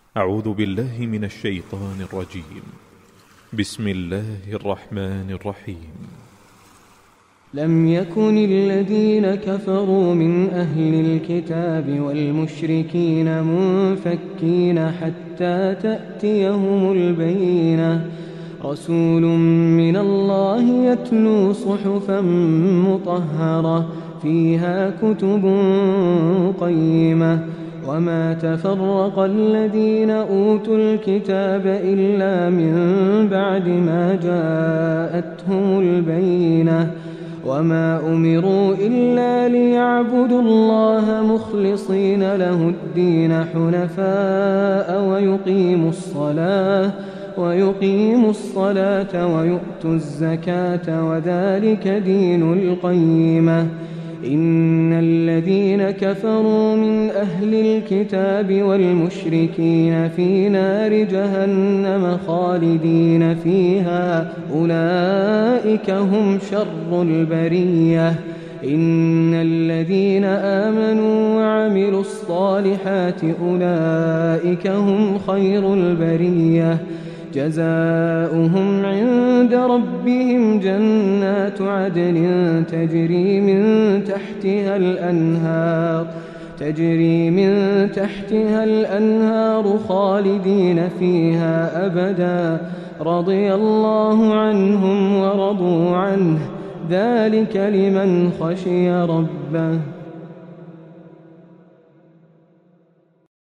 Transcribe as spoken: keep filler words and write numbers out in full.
أعوذ بالله من الشيطان الرجيم. بسم الله الرحمن الرحيم. لم يكن الذين كفروا من أهل الكتاب والمشركين منفكين حتى تأتيهم البينة، رسول من الله يتلو صحفا مطهرة فيها كتب قيمة، وما تفرق الذين أوتوا الكتاب إلا من بعد ما جاءتهم البينة، وما أمروا إلا ليعبدوا الله مخلصين له الدين حنفاء ويقيموا الصلاة ويقيموا الصلاة ويؤتوا الزكاة وذلك دين القيمة. إن الذين كفروا من أهل الكتاب والمشركين في نار جهنم خالدين فيها، أولئك هم شر البرية. إن الذين آمنوا وعملوا الصالحات أولئك هم خير البرية، جزاؤهم عند ربهم جنات عدن تجري من تحتها الأنهار تجري من تحتها الأنهار خالدين فيها أبدا، رضي الله عنهم ورضوا عنه، ذلك لمن خشي ربه.